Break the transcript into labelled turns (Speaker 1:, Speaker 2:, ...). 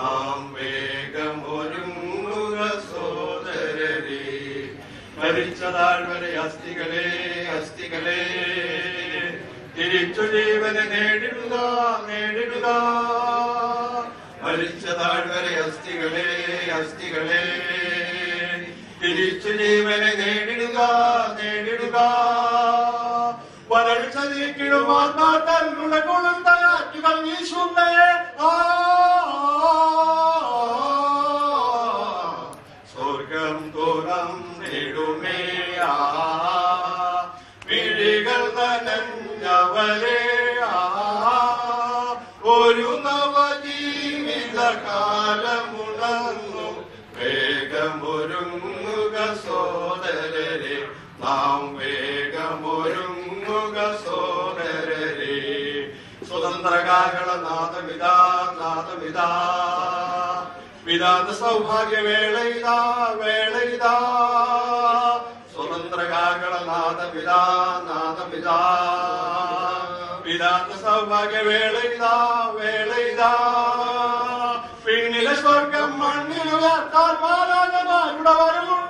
Speaker 1: നാം വേഗമൊരുങ്ങുക സോദരരെ. മരിച്ച താഴ്വരെ അസ്ഥികളെ അസ്ഥികളെ തിരിച്ചു ജീവനെ നേടിടുക നേടിടുക. മരിച്ച താഴ്വരെ അസ്ഥികളെ അസ്ഥികളെ തിരിച്ചു ജീവനെ നേടിടുക നേടിടുക. വരൾച്ച നീക്കിടുമാത്മാക്കൾ കൊളുത്ത കാറ്റുകൾ വീശുന്നേ. സ്വർഗം തുറന്നിടുമേ. മിഴികൾ നനഞ്ഞവരെ ഒരു നവജീവിതകാലമുണർന്നു. വേഗമൊരുങ്ങുക സോദരരെ. നാം വേഗമൊരുങ്ങുക സോദരരെ. സ്വതന്ത്രകാകള നാദമിതാ നാദമിതാ. വിധാത സൗഭാഗ്യവേളയിതാ വേളയിതാ. സ്വതന്ത്രകാകള നാദമിതാ നാദമിതാ. വിധാത സൗഭാഗ്യവേളയിതാ വേളയിതാ. പിന്നിലെ സ്വർഗം മണ്ണിലുയർത്താൻ മാലാഖമാരുടെ വരവുണ്ട്.